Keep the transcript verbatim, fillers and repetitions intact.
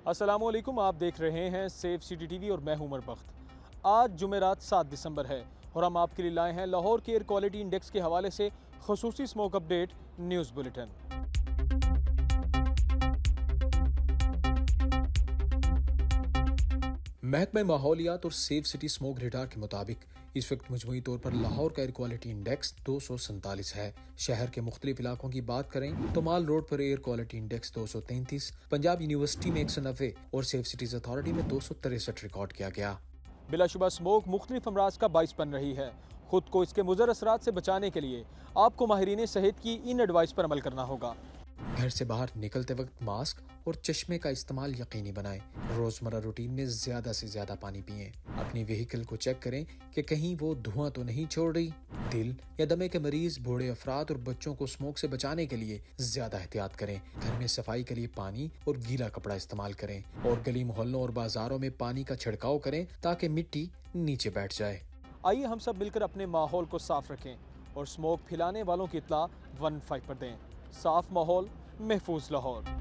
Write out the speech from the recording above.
अस्सलामुअलैकुम, आप देख रहे हैं सेफ सिटी टीवी और मैं हूं उमर बख्त। आज जुमेरात सात दिसंबर है और हम आपके लिए लाए हैं लाहौर के एयर क्वालिटी इंडेक्स के हवाले से खुसूसी स्मोक अपडेट न्यूज़ बुलेटिन। महकमा माहौलियात और सेफ सिटी स्मोक रेडार के मुताबिक इस वक्त मजमूई तौर पर लाहौर का एयर क्वालिटी इंडेक्स दो सौ सैंतालीस है। शहर के मुख्तलिफ इलाकों की बात करें तो माल रोड पर एयर क्वालिटी इंडेक्स दो सौ तैंतीस, पंजाब यूनिवर्सिटी में एक सौ नब्बे और सेफ सिटीज अथॉरिटी में दो सौ तिरसठ रिकॉर्ड किया गया। बिलाशुबा स्मोक मुख्तलिफ अमराज का बाइस बन रही है। खुद को इसके मुज़र असरात से बचाने के लिए आपको माहिरीन सेहत की इन एडवाइस पर अमल करना होगा। घर से बाहर निकलते वक्त मास्क और चश्मे का इस्तेमाल यकीनी बनाएं। रोजमर्रा रूटीन में ज्यादा से ज्यादा पानी पिएं। अपनी व्हीकल को चेक करें कि कहीं वो धुआं तो नहीं छोड़ रही। दिल या दमे के मरीज, बूढ़े अफराद और बच्चों को स्मोक से बचाने के लिए ज्यादा एहतियात करें। घर में सफाई के लिए पानी और गीला कपड़ा इस्तेमाल करें और गली मोहल्लों और बाजारों में पानी का छिड़काव करें ताकि मिट्टी नीचे बैठ जाए। आइए हम सब मिलकर अपने माहौल को साफ रखें और स्मोक फैलाने वालों की इत्तला वन फाइव पर दें। साफ माहौल, महफूज लाहौर।